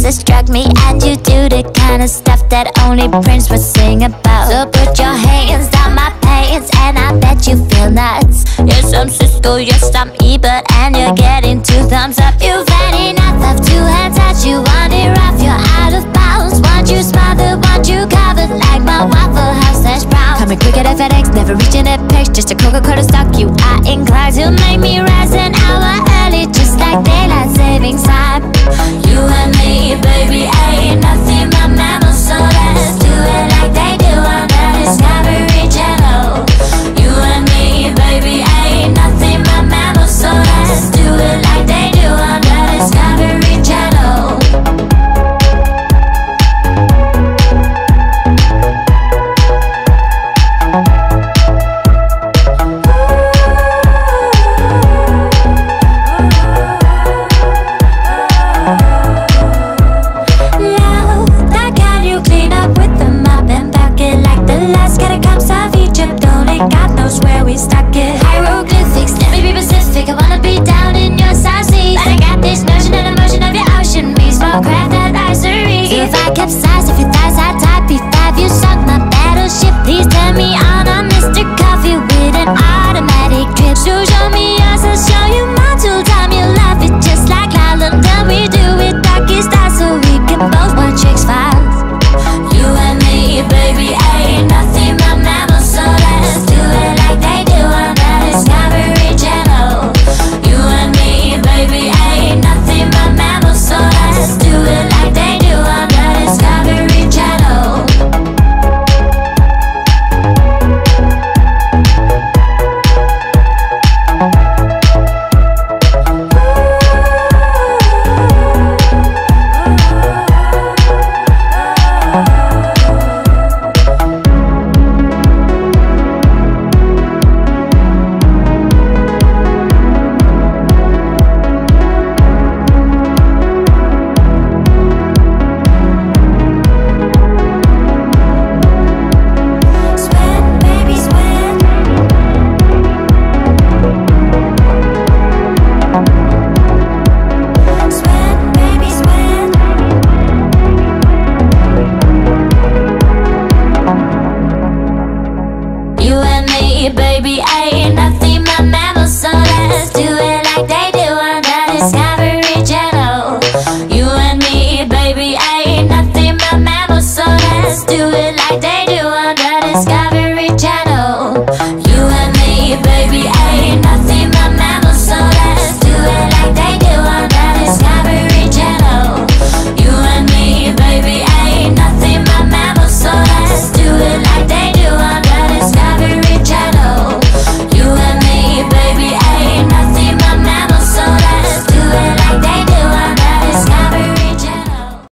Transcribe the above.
that struck me. And you do the kind of stuff that only Prince would sing about. So put your hands down my pants and I bet you feel nuts. Yes, I'm Cisco, yes, I'm Ebert, and you're getting 2 thumbs up. You've had enough of 2-hand touch. You want it rough, you're out of bounds. Want you smothered, want you covered like my Waffle House hash brown. Coming quick at FedEx, never reaching a pitch. Just a Coca-Cola stock, you are inclined to make me rise.